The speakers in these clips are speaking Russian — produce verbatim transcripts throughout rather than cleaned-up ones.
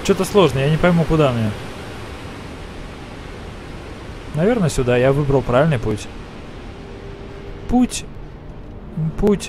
Что-то сложное, я не пойму, куда мне. Наверное, сюда. Я выбрал правильный путь. Путь. Путь.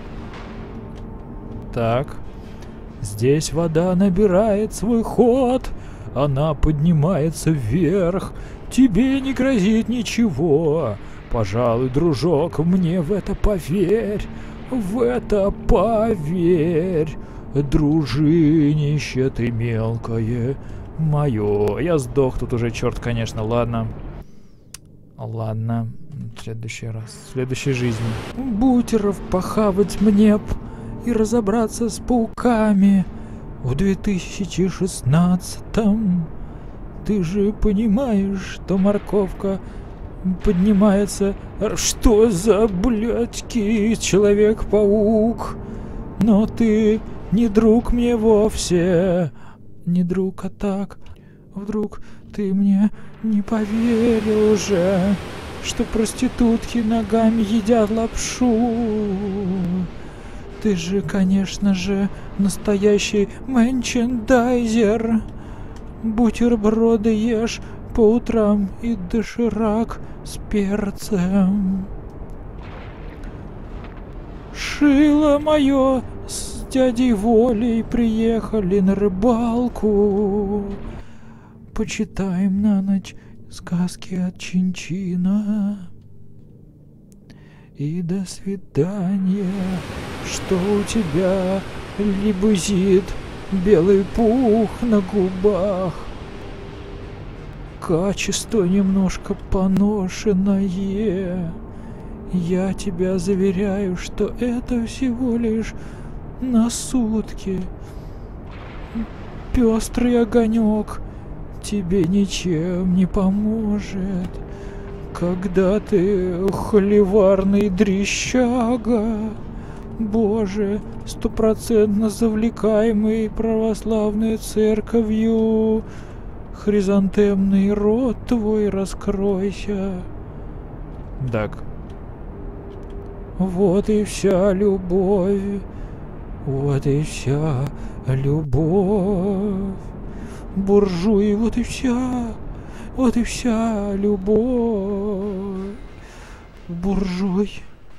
Так. Здесь вода набирает свой ход. Она поднимается вверх. Тебе не грозит ничего. Пожалуй, дружок, мне в это поверь. В это поверь. Дружинище ты мелкое мое. Я сдох тут уже, черт, конечно, ладно. Ладно, в следующий раз, в следующей жизни. Бутеров похавать мне б и разобраться с пауками в две тысячи шестнадцатом. Ты же понимаешь, что морковка поднимается... Что за, блядьки, Человек-паук? Но ты не друг мне вовсе. Не друг, а так. Вдруг ты мне не поверил уже, что проститутки ногами едят лапшу. Ты же, конечно же, настоящий мерчендайзер. Бутерброды ешь по утрам и доширак с перцем. Шило мое с дядей Волей приехали на рыбалку. Почитаем на ночь сказки от Чинчина. И до свидания, что у тебя либузит белый пух на губах. Качество немножко поношенное. Я тебя заверяю, что это всего лишь на сутки. Пестрый огонек тебе ничем не поможет, когда ты холиварный дрищага. Боже, стопроцентно завлекаемый православной церковью, хризантемный рот твой раскройся. Так. Вот и вся любовь, вот и вся любовь. Буржуи, вот и вся, вот и вся любовь. Буржуй.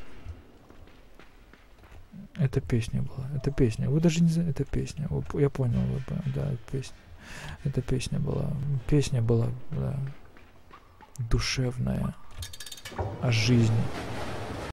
Это песня была, это песня. Вы даже не знаете, это песня. Я понял, да, это песня. Это песня была. Песня была, да, душевная о жизни.